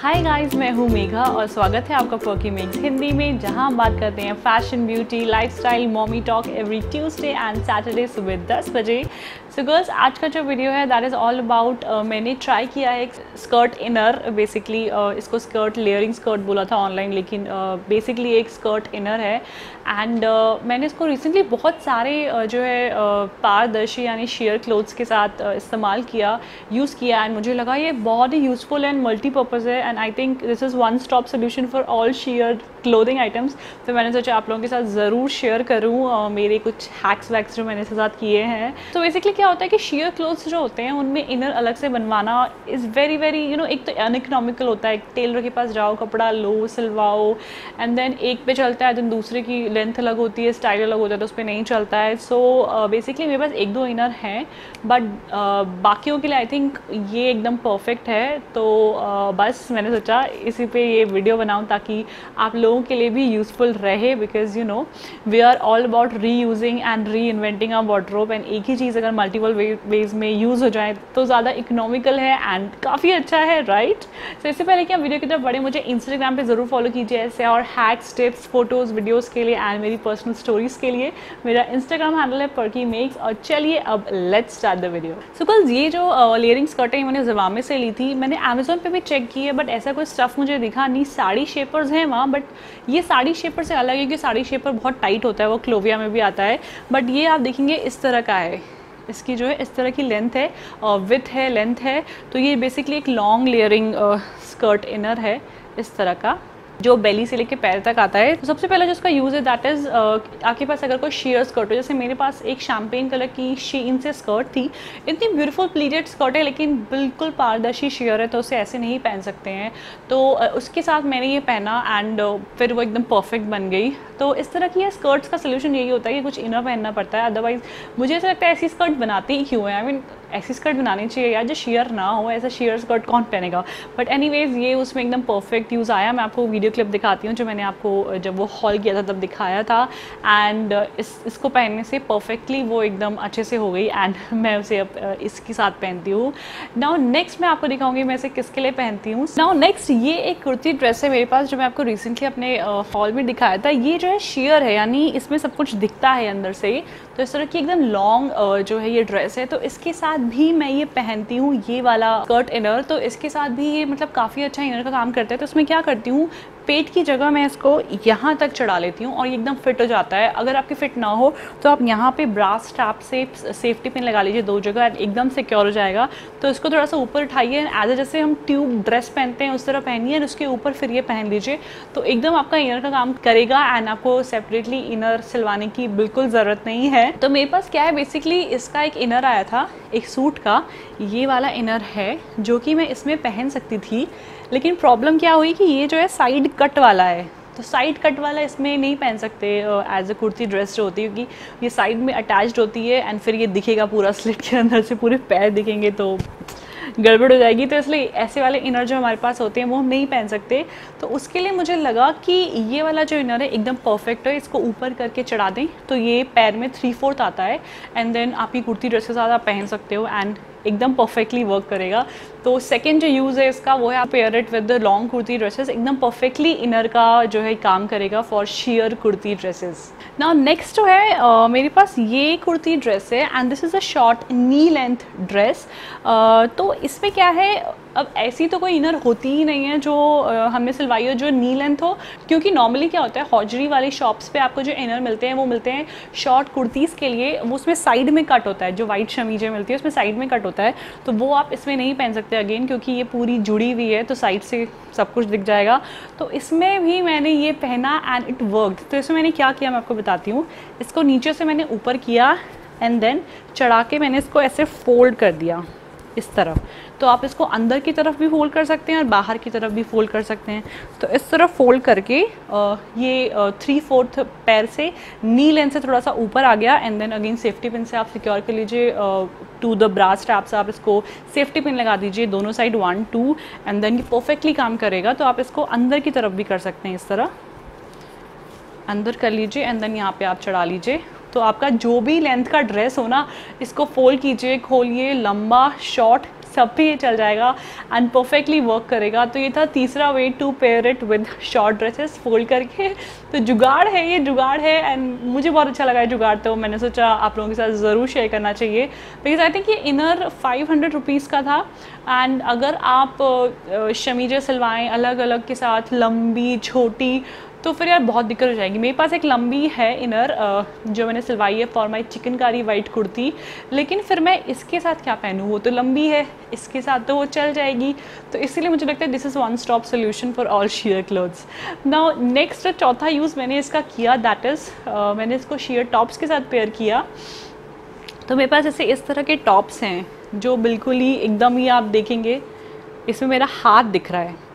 Hi guys, मैं हूँ मेघा और स्वागत है आपका पर्की मेक्स हिंदी में, जहाँ हम बात करते हैं fashion, beauty, lifestyle, mommy talk every Tuesday and Saturday सुबह 10 बजे। सो गर्ल्स, आज का जो वीडियो है दैट इज़ ऑल अबाउट मैंने ट्राई किया है एक स्कर्ट इनर। बेसिकली इसको स्कर्ट लेयरिंग स्कर्ट बोला था ऑनलाइन, लेकिन बेसिकली एक स्कर्ट इनर है। एंड मैंने इसको रिसेंटली बहुत सारे जो है पारदर्शी यानी शेयर क्लोथ्स के साथ इस्तेमाल किया, यूज़ किया, एंड मुझे लगा ये बहुत ही यूज़फुल एंड मल्टीपर्पज़ है। And I think this is one stop solution for all share clothing items. तो मैंने सोचा आप लोगों के साथ ज़रूर शेयर करूँ मेरे कुछ हैक्स वैक्स जो मैंने इसके साथ किए हैं। तो बेसिकली क्या होता है कि शेयर क्लोथ्स जो होते हैं उनमें इनर अलग से बनवाना इज़ वेरी वेरी एक तो अनइकोनॉमिकल होता है। टेलर के पास जाओ, कपड़ा लो, सिलवाओ, एंड देन एक पे चलता है, देन दूसरे की लेंथ अलग होती है, स्टाइल अलग होता है, तो उस पर नहीं चलता है। सो बेसिकली मेरे पास एक दो इनर हैं, बट बाकियों के लिए आई थिंक ये एकदम परफेक्ट है। तो बस मैंने सोचा इसी पे ये वीडियो बनाऊं ताकि आप लोगों के लिए भी यूज़फुल रहे, because we are all about reusing and reinventing our wardrobe. And एक ही चीज़ अगर मल्टीपल वेज में यूज़ हो जाए तो ज़्यादा इकोनॉमिकल है एंड काफ़ी अच्छा है, राइट। सो इससे पहले कि आप वीडियो की तरफ बढ़े, मुझे इंस्टाग्राम पे ज़रूर फॉलो कीजिए ऐसे और हैक्स, टिप्स, फोटोज़, वीडियोज़ के लिए एंड मेरी पर्सनल स्टोरीज़ के लिए। मेरा इंस्टाग्राम हैंडल है पर्की मेक्स। और चलिए अब let's start the video. So girls, ये जो लेयरिंग स्कर्टें मैंने ज़वामे से ली थी, मैंने अमेज़ोन पे भी चेक की है, बट ऐसा कोई स्टफ़ मुझे दिखा नहीं। साड़ी शेपर्स हैं वहाँ, बट ये साड़ी शेपर से अलग है क्योंकि साड़ी शेपर बहुत टाइट होता है, वो क्लोविया में भी आता है। बट ये आप देखेंगे इस तरह का है, इसकी जो है इस तरह की लेंथ है, विथ है, लेंथ है। तो ये बेसिकली एक लॉन्ग लेयरिंग स्कर्ट इनर है इस तरह का, जो बेली से लेके पैर तक आता है। तो सबसे पहला जो इसका यूज़ है दैट इज़ आपके पास अगर कोई शेयर स्कर्ट हो, जैसे मेरे पास एक शैम्पेन कलर की शीन से स्कर्ट थी, इतनी ब्यूटीफुल प्लीटेड स्कर्ट है लेकिन बिल्कुल पारदर्शी शेयर है, तो उसे ऐसे नहीं पहन सकते हैं। तो उसके साथ मैंने ये पहना एंड फिर वो एकदम परफेक्ट बन गई। तो इस तरह की स्कर्ट्स का सोल्यूशन यही होता है कि कुछ इनर पहनना पड़ता है, अदरवाइज मुझे ऐसा लगता है ऐसी स्कर्ट बनाते ही क्यों है। आई मीन ऐसी स्कर्ट बनानी चाहिए यार जो शेयर ना हो, ऐसा शेयर स्कर्ट कौन पहनेगा। बट एनीवेज ये उसमें एकदम परफेक्ट यूज़ आया। मैं आपको वीडियो क्लिप दिखाती हूँ जो मैंने आपको जब वो हॉल किया था तब दिखाया था। एंड इसको पहनने से परफेक्टली वो एकदम अच्छे से हो गई एंड मैं उसे अब इसके साथ पहनती हूँ। नाउ नेक्स्ट मैं आपको दिखाऊंगी मैं इसे किसके लिए पहनती हूँ। नाउ नेक्स्ट ये एक कुर्ती ड्रेस है मेरे पास जो मैं आपको रिसेंटली अपने हॉल में दिखाया था। ये जो है शेयर है, यानी इसमें सब कुछ दिखता है अंदर से। तो इस तरह की एकदम लॉन्ग जो है ये ड्रेस है, तो इसके साथ भी मैं ये पहनती हूँ ये वाला स्कर्ट इनर। तो इसके साथ भी ये मतलब काफ़ी अच्छा इनर का काम करता है। तो इसमें क्या करती हूँ, पेट की जगह मैं इसको यहाँ तक चढ़ा लेती हूँ और ये एकदम फिट हो जाता है। अगर आपकी फिट ना हो तो आप यहाँ पे ब्रास स्ट्रैप से सेफ्टी पिन लगा लीजिए 2 जगह, एकदम सिक्योर हो जाएगा। तो इसको थोड़ा सा ऊपर उठाइए, एज जैसे हम ट्यूब ड्रेस पहनते हैं उस तरह पहनिए, उसके ऊपर फिर ये पहन लीजिए, तो एकदम आपका इनर का काम करेगा एंड आपको सेपरेटली इनर सिलवाने की बिल्कुल ज़रूरत नहीं है। तो मेरे पास क्या है, बेसिकली इसका एक इनर आया था एक सूट का, ये वाला इनर है जो कि मैं इसमें पहन सकती थी, लेकिन प्रॉब्लम क्या हुई कि ये जो है साइड कट वाला है। तो साइड कट वाला इसमें नहीं पहन सकते एज अ कुर्ती ड्रेस जो होती है, क्योंकि ये साइड में अटैच्ड होती है एंड फिर ये दिखेगा पूरा स्लिट के अंदर से पूरे पैर दिखेंगे तो गड़बड़ हो जाएगी। तो इसलिए ऐसे वाले इनर जो हमारे पास होते हैं वो हम नहीं पहन सकते। तो उसके लिए मुझे लगा कि ये वाला जो इनर है एकदम परफेक्ट है, इसको ऊपर करके चढ़ा दें तो ये पैर में 3/4 आता है एंड देन आपकी कुर्ती ड्रेस के साथ आप पहन सकते हो एंड एकदम परफेक्टली वर्क करेगा। तो सेकंड जो यूज़ है इसका वो है आप pair it with the long kurti dresses, एकदम परफेक्टली इनर का जो है काम करेगा for share kurti dresses. Now next जो है मेरे पास ये कुर्ती ड्रेस है and this is a short knee length dress. तो इसमें क्या है, अब ऐसी तो कोई इनर होती ही नहीं है जो हमने सिलवाई हो जो नी लेंथ हो, क्योंकि नॉर्मली क्या होता है हॉजरी वाली शॉप्स पे आपको जो इनर मिलते हैं वो मिलते हैं शॉर्ट कुर्तीज़ के लिए, वो उसमें साइड में कट होता है, जो वाइट शमीजें मिलती है उसमें साइड में कट होता है। तो वो आप इसमें नहीं पहन सकते अगेन, क्योंकि ये पूरी जुड़ी हुई है तो साइड से सब कुछ दिख जाएगा। तो इसमें भी मैंने ये पहना एंड इट वर्कड। तो इसमें मैंने क्या किया मैं आपको बताती हूँ। इसको नीचे से मैंने ऊपर किया एंड देन चढ़ा के मैंने इसको ऐसे फोल्ड कर दिया इस तरफ। तो आप इसको अंदर की तरफ भी फोल्ड कर सकते हैं और बाहर की तरफ भी फोल्ड कर सकते हैं। तो इस तरफ फोल्ड करके ये 3/4 पैर से नी लेंथ से थोड़ा सा ऊपर आ गया and then again safety pin से आप सिक्योर कर लीजिए टू द ब्रास स्ट्रैप से आप इसको सेफ्टी पिन लगा दीजिए दोनों साइड 1, 2 एंड देन ये परफेक्टली काम करेगा। तो आप इसको अंदर की तरफ भी कर सकते हैं, इस तरह अंदर कर लीजिए एंड देन यहाँ पे आप चढ़ा लीजिए। तो आपका जो भी लेंथ का ड्रेस हो ना, इसको फोल्ड कीजिए, खोलिए, लंबा, शॉर्ट, तब भी ये चल जाएगा एंड परफेक्टली वर्क करेगा। तो ये था तीसरा way to pair it with short dresses fold करके। तो जुगाड़ है, ये जुगाड़ है एंड मुझे बहुत अच्छा लगा है जुगाड़, तो मैंने सोचा आप लोगों के साथ ज़रूर शेयर करना चाहिए बिकॉज आई थिंक ये इनर 500 रुपीज़ का था। एंड अगर आप शमीज़ें सिलवाएं अलग अलग के साथ, लंबी छोटी, तो फिर यार बहुत दिक्कत हो जाएगी। मेरे पास एक लंबी है इनर जो मैंने सिलवाई है for my chikankari white kurti, लेकिन फिर मैं इसके साथ क्या पहनूँ, वो तो लंबी है, इसके साथ तो वो चल जाएगी। तो इसीलिए मुझे लगता है this is one stop solution for all share clothes. Now next चौथा यूज़ मैंने इसका किया, दैट इज़ मैंने इसको शेयर टॉप्स के साथ पेयर किया। तो मेरे पास ऐसे इस तरह के टॉप्स हैं जो बिल्कुल ही एकदम ही आप देखेंगे इसमें मेरा हाथ दिख रहा है।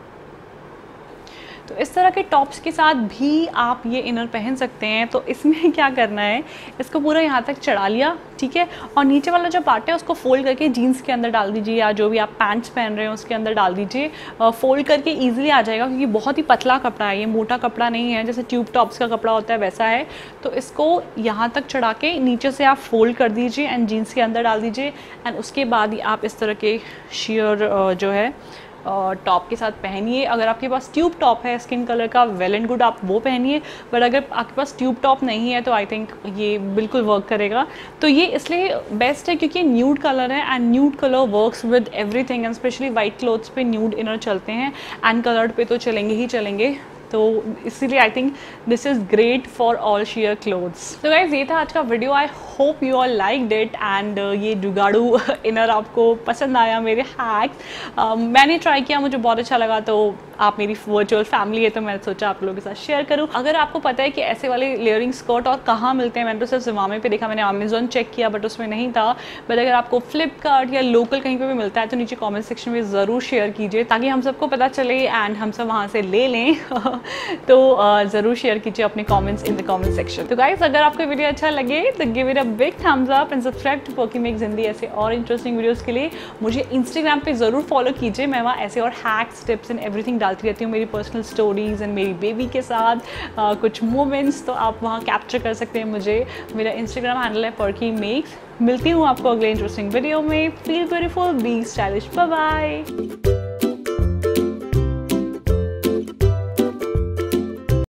तो इस तरह के टॉप्स के साथ भी आप ये इनर पहन सकते हैं। तो इसमें क्या करना है, इसको पूरा यहाँ तक चढ़ा लिया, ठीक है, और नीचे वाला जो पार्ट है उसको फोल्ड करके जीन्स के अंदर डाल दीजिए या जो भी आप पैंट्स पहन रहे हैं उसके अंदर डाल दीजिए। फोल्ड करके ईजिली आ जाएगा क्योंकि बहुत ही पतला कपड़ा है, ये मोटा कपड़ा नहीं है जैसे ट्यूब टॉप्स का कपड़ा होता है वैसा है। तो इसको यहाँ तक चढ़ा के नीचे से आप फोल्ड कर दीजिए एंड जीन्स के अंदर डाल दीजिए एंड उसके बाद ही आप इस तरह के शेयर जो है टॉप के साथ पहनिए। अगर आपके पास ट्यूब टॉप है स्किन कलर का, वेल एंड गुड, आप वो पहनिए। बट अगर आपके पास ट्यूब टॉप नहीं है तो आई थिंक ये बिल्कुल वर्क करेगा। तो ये इसलिए बेस्ट है क्योंकि न्यूड कलर है and nude colour works with everything and specially white clothes पे न्यूड इनर चलते हैं एंड कलर्ड पे तो चलेंगे ही चलेंगे। तो इसीलिए I think this is great for all share clothes. तो गाइज ये था आज का video, I hope you all liked it and ये जुगाड़ू इनर आपको पसंद आया, मेरे हैक्स मैंने ट्राई किया, मुझे बहुत अच्छा लगा। तो आप मेरी वर्चुअल फैमिली है तो मैंने सोचा आप लोगों के साथ शेयर करूं। अगर आपको पता है कि ऐसे वाले लेयरिंग स्कर्ट और कहाँ मिलते हैं, मैंने तो सिर्फ ज़िवामे पे देखा, मैंने अमेजोन चेक किया बट उसमें नहीं था। बट अगर आपको फ्लिपकार्ट या लोकल कहीं पे भी मिलता है तो नीचे कमेंट सेक्शन में ज़रूर शेयर कीजिए ताकि हम सबको पता चले एंड हम सब वहाँ से ले लें। तो ज़रूर शेयर कीजिए अपने comments in the comment section. तो गाइस अगर आपको वीडियो अच्छा लगे तो give it a big thumbs up and subscribe to Poki Makes Hindi. ऐसे और इंटरेस्टिंग वीडियोस के लिए मुझे इंस्टाग्राम पे ज़रूर फॉलो कीजिए, मैं वहाँ ऐसे और हैक्स, टिप्स एंड एवरीथिंग डालती रहती हूँ, मेरी पर्सनल स्टोरीज़ एंड मेरी बेबी के साथ कुछ मोमेंट्स, तो आप वहाँ कैप्चर कर सकते हैं मुझे। मेरा इंस्टाग्राम हैंडल है पोकी मेक्स। मिलती हूँ आपको अगले इंटरेस्टिंग वीडियो में। Feel beautiful, be stylish, bye bye.